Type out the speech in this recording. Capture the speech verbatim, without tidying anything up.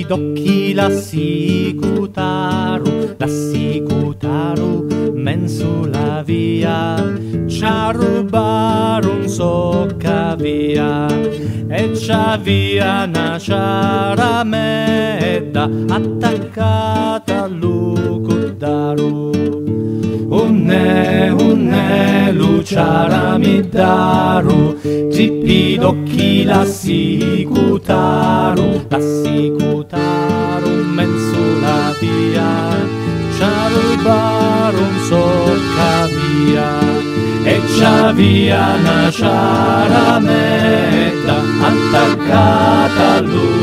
d'occhi la sicutaru, la sicutaru men sulla via, c'ha rubaru un socca via, e c'ha via una ciaramedda attaccata all'ucudaru. Unne, unne, luciaramiddaru, gippi d'occhi la sicutaru, la sicutaru men sulla via, c'ha rubaru un socca via, e c'ha via una ciaramedda attaccata all'ucudaru.